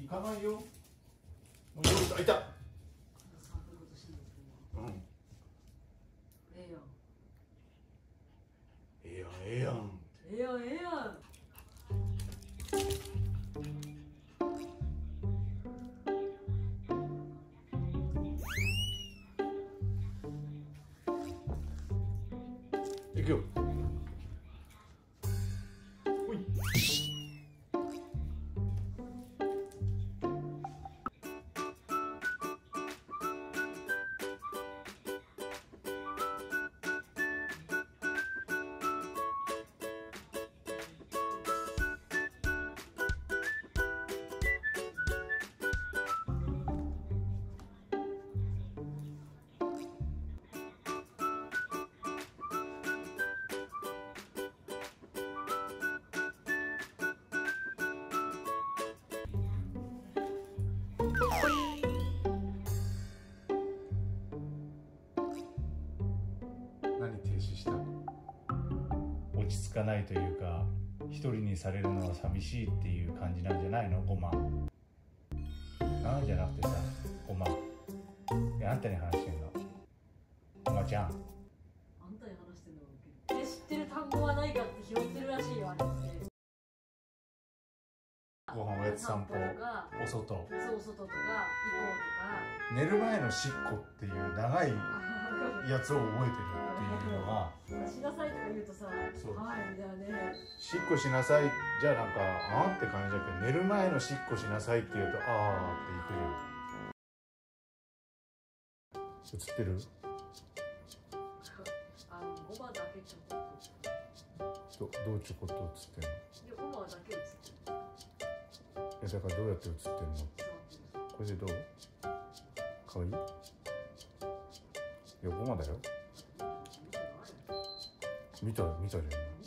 かないよ。もういた。うん。 ええやん。 ええやん、ええやん。 ええやん、ええやん。 行くよ。ほい。何停止した？落ち着かないというか、一人にされるのは寂しいっていう感じなんじゃないの？ごまあじゃなくてさ、ごま。あんたに話してんの。ごまちゃん。 あんたに話してんのがウケる。知ってる単語はないかって拾ってるらしいよ、あれって。 ご飯おやつ散歩、お外。 そう、お外とか行こうとか。 寝る前のしっこっていう長いやつを覚えてるっていうのが、 しなさいとか言うとさ、はいだよね。 しっこしなさいじゃなんかあーって感じだけど、寝る前のしっこしなさいって言うとあーっていくよ。映ってる？ ごまだけちょこっと。 どうちょこっと映ってんの？ いや、ごまだけ映ってる。 だからどうやって映ってんの？これでどう？かわいい？いや、ごまだよ。見たじゃん。